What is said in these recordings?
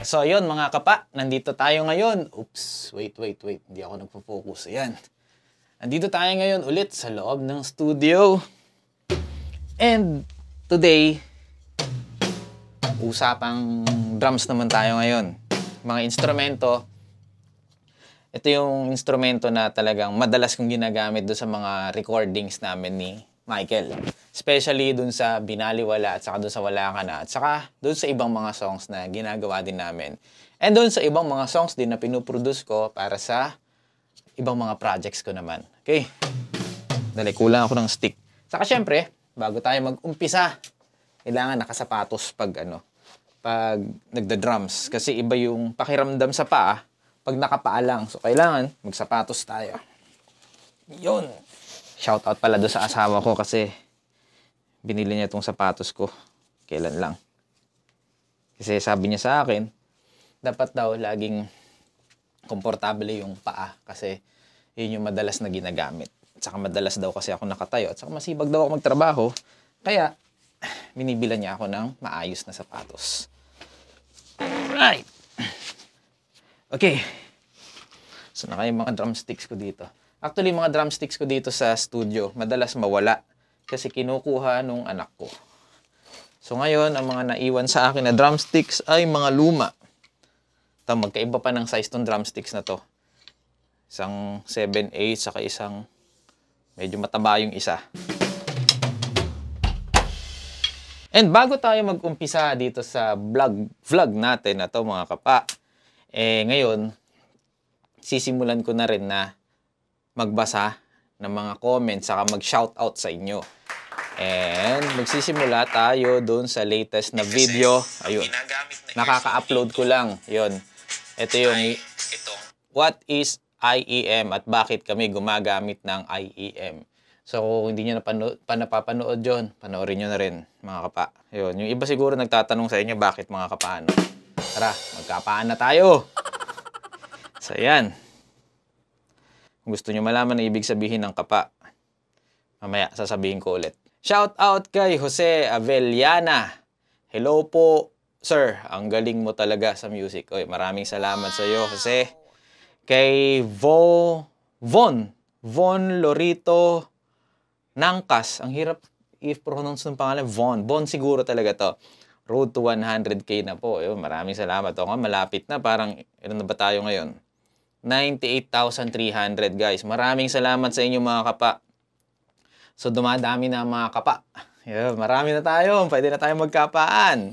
So, yun mga kapa, nandito tayo ngayon. Oops, wait. Hindi ako nagpo-focus. Ayan. Nandito tayo ngayon ulit sa loob ng studio. And today, usapang drums naman tayo ngayon. Mga instrumento. Ito yung instrumento na talagang madalas kong ginagamit doon sa mga recordings namin ni Michael. Especially dun sa Binaliwala at saka dun sa Wala Ka Na at saka dun sa ibang mga songs na ginagawa din namin. And dun sa ibang mga songs din na pinuproduce ko para sa ibang mga projects ko naman. Okay? Dali, kulang ako ng stick. Saka syempre, bago tayo mag-umpisa, kailangan nakasapatos pag nagda-drums. Kasi iba yung pakiramdam sa paa pag nakapaa lang. So kailangan magsapatos tayo. Yun. Shoutout pala doon sa asawa ko kasi binili niya itong sapatos ko. Kailan lang. Kasi sabi niya sa akin, dapat daw laging komportable yung paa kasi yun yung madalas na ginagamit. At saka madalas daw kasi ako nakatayo at saka masibag daw ako magtrabaho. Kaya binibilan niya ako ng maayos na sapatos. Alright. Okay. So naka yung mga drumsticks ko dito. Actually, mga drumsticks ko dito sa studio, madalas mawala kasi kinukuha nung anak ko. So ngayon, ang mga naiwan sa akin na drumsticks ay mga luma. Ito, magkaiba pa ng size tong drumsticks na to. Isang 7/8 saka isang medyo mataba yung isa. And bago tayo mag-umpisa dito sa vlog natin na to mga kapa, ngayon, sisimulan ko na rin na magbasa ng mga comments saka mag-shoutout sa inyo. And magsisimula tayo doon sa latest na video. Ayun. Nakaka-upload ko lang. Yun. Ito yung what is IEM at bakit kami gumagamit ng IEM. So kung hindi nyo napapanood yun, panoorin nyo na rin mga kapa. Yun. Yung iba siguro nagtatanong sa inyo bakit mga kapaano. Tara, magkapaan na tayo. So yan. Kung gusto nyo malaman na ibig sabihin ng kapa, mamaya sasabihin ko ulit. Shout out kay Jose Avellana. Hello po, sir. Ang galing mo talaga sa music. Oy, maraming salamat sa iyo, Jose. Kay Von Lorito Nangkas. Ang hirap i-pronounce ng pangalan. Von siguro talaga to. Road to 100K na po. Ayun, maraming salamat. O nga, malapit na. Parang, ilan na ba tayo ngayon? 98,300 guys. Maraming salamat sa inyo mga kapa. So dumadami na mga kapa. Yeah, marami na tayo. Pwede na tayo magkapaan.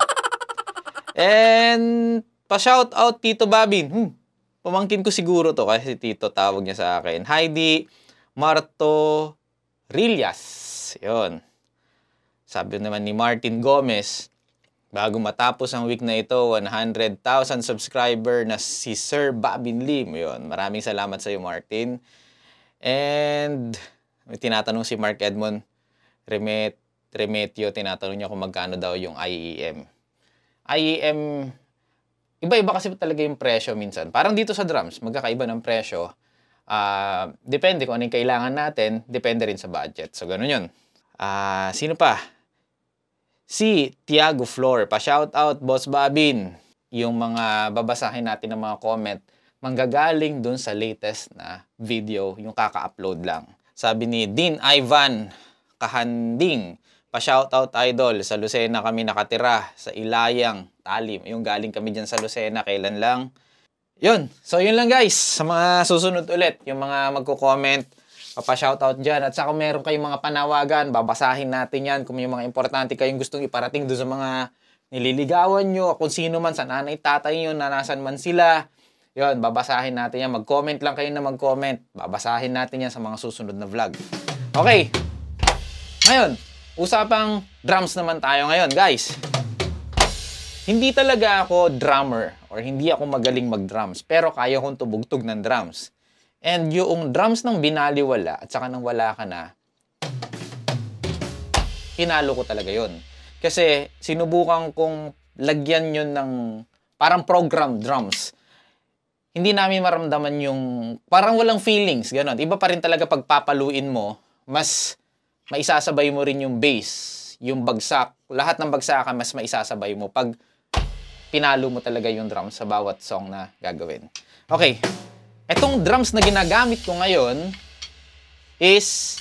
And pa-shout out Tito Babin. Pamangkin ko siguro to kasi Tito tawag niya sa akin. Heidi Marto Rillas. Yun. Sabi naman ni Martin Gomez, bago matapos ang week na ito, 100,000 subscriber na si Sir Babin Lim. Yun. Maraming salamat sa iyo, Martin. And may tinatanong si Mark Edmond Remetio, tinatanong niya kung magkano daw yung IEM. IEM, iba-iba kasi talaga yung presyo minsan. Parang dito sa drums, magkakaiba ng presyo. Depende kung ano yung kailangan natin, depende rin sa budget. So, ganun yun. Sino pa? Si Tiago Flor, pa-shoutout, Boss Babin. Yung mga babasahin natin ng mga comment, manggagaling dun sa latest na video, yung kaka-upload lang. Sabi ni Dean Ivan Kahanding, pa-shoutout idol, sa Lucena kami nakatira, sa Ilayang, Talim. Yung galing kami dyan sa Lucena, kailan lang. Yun, so yun lang guys. Sa mga susunod ulit, yung mga magko-comment, papa-shoutout dyan. At saka kung meron kayong mga panawagan, babasahin natin yan. Kung may mga importante kayong gustong iparating doon sa mga nililigawan nyo, kung sino man, sa nanay, tatay nyo, na nasan man sila. Yun, babasahin natin yan. Mag-comment lang kayo na mag-comment. Babasahin natin yan sa mga susunod na vlog. Okay. Ngayon, usapang drums naman tayo ngayon, guys. Hindi talaga ako drummer or hindi ako magaling mag-drums. Pero kaya kong tubugtog ng drums. And yung drums ng Binaliwala at saka ng Wala Ka Na, pinalo ko talaga yon. Kasi sinubukan kong lagyan yun ng parang program drums. Hindi namin maramdaman yung parang walang feelings, gano'n. Iba pa rin talaga pagpapaluin mo, mas maisasabay mo rin yung bass, yung bagsak. Lahat ng bagsakan mas maisasabay mo pag pinalo mo talaga yung drums sa bawat song na gagawin. Okay, etong drums na ginagamit ko ngayon is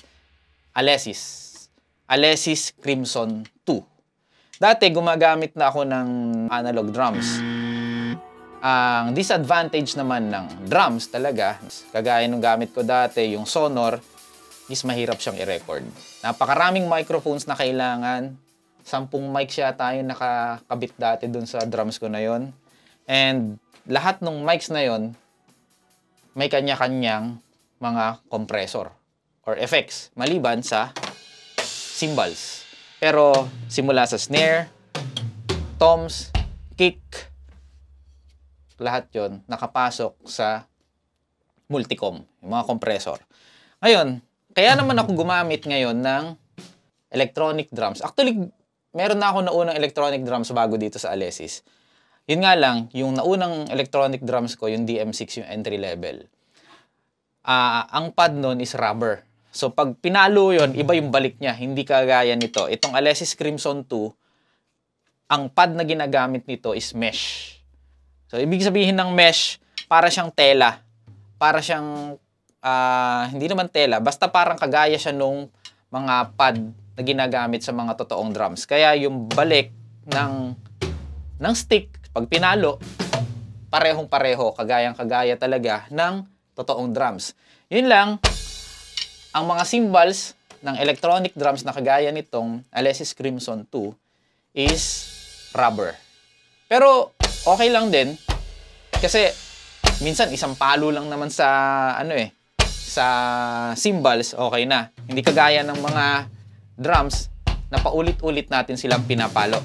Alesis Crimson 2. Dati gumagamit na ako ng analog drums. Ang disadvantage naman ng drums talaga, kagaya nung gamit ko dati, yung Sonor, is mahirap siyang i-record. Napakaraming microphones na kailangan. 10 mics yata yung nakakabit dati dun sa drums ko na yon. And lahat ng mics na yon may kanya-kanyang mga compressor or effects, maliban sa cymbals. Pero simula sa snare, toms, kick, lahat yon nakapasok sa multicom, yung mga compressor. Ngayon, kaya naman ako gumamit ngayon ng electronic drums. Actually, meron na ako naunang electronic drums bago dito sa Alesis. Yun nga lang, yung naunang electronic drums ko, yung DM6, yung entry level. Ang pad nun is rubber. So, pag pinalo yon, iba yung balik niya. Hindi kagaya nito. Itong Alesis Crimson 2, ang pad na ginagamit nito is mesh. So, ibig sabihin ng mesh, para siyang tela. Para siyang, hindi naman tela, basta parang kagaya siya nung mga pad na ginagamit sa mga totoong drums. Kaya yung balik ng stick, pag pinalo, parehong-pareho, kagayang-kagaya talaga ng totoong drums. Yun lang, ang mga cymbals ng electronic drums na kagaya nitong Alesis Crimson 2 is rubber. Pero okay lang din kasi minsan isang palo lang naman sa sa cymbals, okay na. Hindi kagaya ng mga drums na paulit-ulit natin silang pinapalo.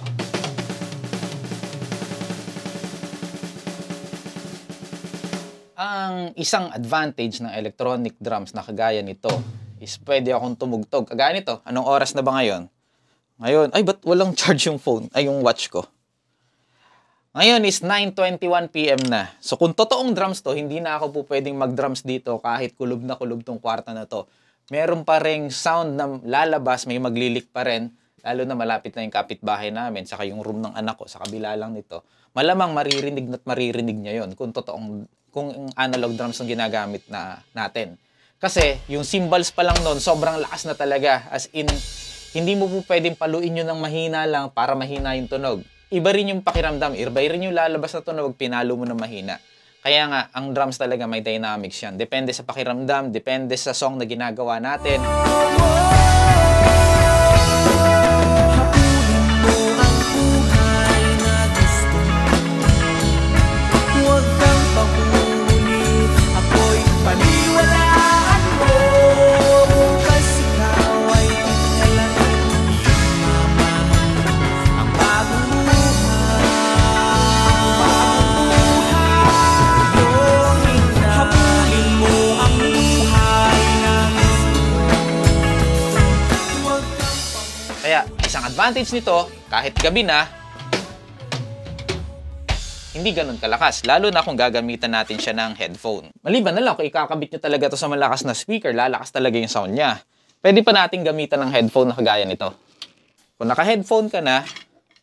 Ang isang advantage ng electronic drums na kagaya nito is pwede akong tumugtog. Kagaya nito, anong oras na ba ngayon? Ngayon, ay ba't walang charge yung phone? Ay, yung watch ko. Ngayon is 9:21 PM na. So kung totoong drums to, hindi na ako po pwedeng mag-drums dito kahit kulob na kulob tong kwarta na to. Meron pa ring sound na lalabas, may maglilik pa rin. Lalo na malapit na yung kapitbahay namin, saka yung room ng anak ko, sa kabila lang nito. Malamang maririnig niya yon kung analog drums ang ginagamit natin. Kasi yung cymbals pa lang nun, sobrang lakas na talaga. As in, hindi mo po pwedeng paluin yun ng mahina lang para mahina yung tunog. Iba rin yung pakiramdam, iba rin yung lalabas na tunog, pinalo mo ng mahina. Kaya nga, ang drums talaga may dynamics yan. Depende sa pakiramdam, depende sa song na ginagawa natin. Kaya, isang advantage nito, kahit gabi na, hindi ganun kalakas. Lalo na kung gagamitan natin siya ng headphone. Maliban na lang, kung ikakabit nyo talaga to sa malakas na speaker, lalakas talaga yung sound niya. Pwede pa natin gamitan ng headphone na kagaya nito. Kung naka-headphone ka na,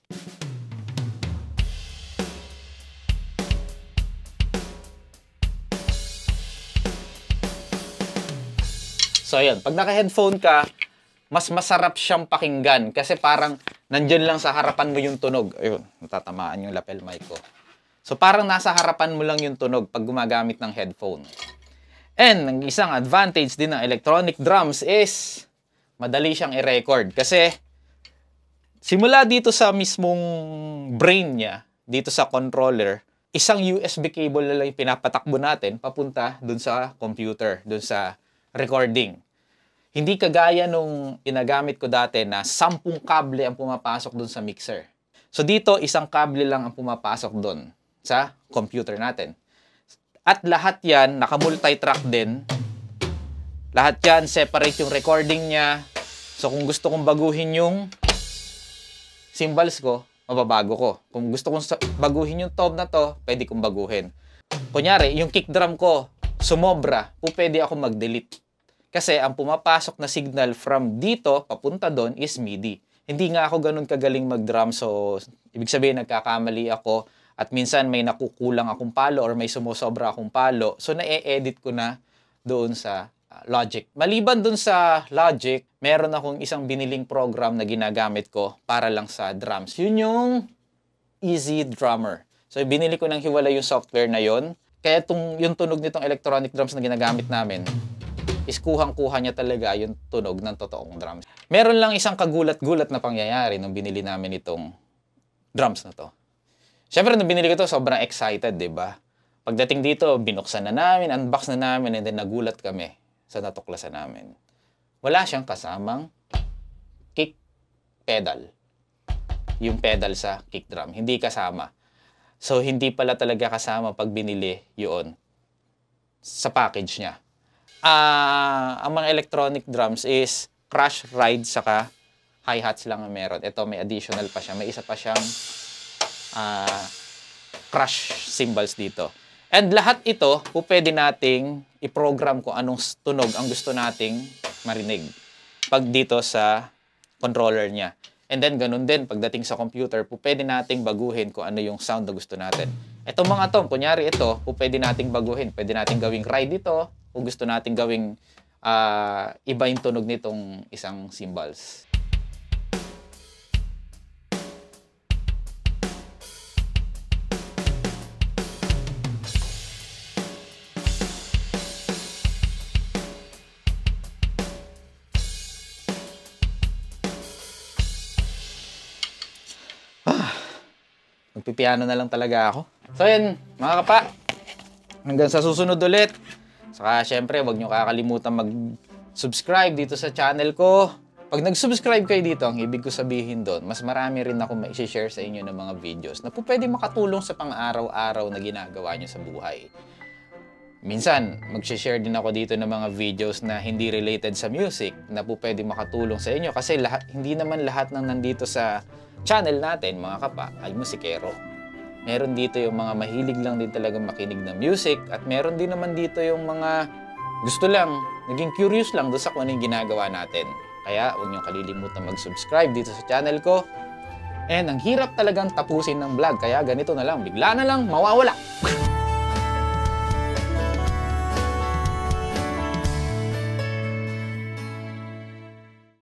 so yun, pag naka-headphone ka, mas masarap siyang pakinggan kasi parang nandyan lang sa harapan mo yung tunog. Ayun, natatamaan yung lapel mic ko. So parang nasa harapan mo lang yung tunog pag gumagamit ng headphone. And ang isang advantage din ng electronic drums is madali siyang i-record kasi simula dito sa mismong brain niya, dito sa controller, isang USB cable na lang yung pinapatakbo natin papunta dun sa computer, dun sa recording. Hindi kagaya nung ginagamit ko dati na 10 kable ang pumapasok dun sa mixer. So dito, isang kable lang ang pumapasok dun sa computer natin. At lahat yan, naka-multitrack din. Lahat yan, separate yung recording niya. So kung gusto kong baguhin yung cymbals ko, mababago ko. Kung gusto kong baguhin yung tom na to, pwede kong baguhin. Kunyari, yung kick drum ko, sumobra, pwede ako mag-delete. Kasi ang pumapasok na signal from dito, papunta doon, is MIDI. Hindi nga ako ganun kagaling mag-drum, so ibig sabihin nagkakamali ako At minsan may nakukulang akong palo or may sumusobra akong palo. So, na-edit ko na doon sa Logic. Maliban doon sa Logic, meron akong isang biniling program na ginagamit ko para lang sa drums. Yun yung Easy Drummer. So, binili ko ng hiwalay yung software na yon. Kaya yung tunog nitong electronic drums na ginagamit namin, is kuhang-kuha niya talaga yung tunog ng totoong drums. Meron lang isang kagulat-gulat na pangyayari nung binili namin itong drums na to. Siyempre, nung binili ko to, sobrang excited, di ba? Pagdating dito, binuksan na namin, unbox na namin, and then nagulat kami sa natuklasan namin. Wala siyang kasamang kick pedal. Yung pedal sa kick drum. Hindi kasama. So, hindi pala talaga kasama pag binili yun sa package niya. Ang mga electronic drums is crash, ride, saka hi-hats lang ang meron. Ito, may additional pa siya. May isa pa siyang crash cymbals dito. And lahat ito, pwede nating i-program kung anong tunog ang gusto nating marinig pag dito sa controller niya. And then, ganun din, pagdating sa computer, pwede nating baguhin kung ano yung sound na gusto natin. Itong mga to, kunyari ito, pwede nating baguhin. Pwede nating gawing ride ito, kung gusto nating gawing iba yung tunog nitong isang cymbals. Magpipiano na lang talaga ako. So yun, mga kapa. Hanggang sa susunod ulit. Saka syempre, huwag nyo kakalimutan mag-subscribe dito sa channel ko. Pag nag-subscribe kayo dito, ang ibig ko sabihin doon, mas marami rin ako ma-share sa inyo ng mga videos na pwede makatulong sa pang-araw-araw na ginagawa nyo sa buhay. Minsan, mag-share din ako dito ng mga videos na hindi related sa music na pwede makatulong sa inyo kasi hindi naman lahat ng nandito sa channel natin, mga kapa, ay musikero. Meron dito yung mga mahilig lang din talagang makinig ng music at meron din naman dito yung mga gusto lang, naging curious lang doon sa kung ano yung ginagawa natin. Kaya huwag niyong kalilimutan mag-subscribe dito sa channel ko. And ang hirap talagang tapusin ng vlog, kaya ganito na lang, bigla na lang mawawala.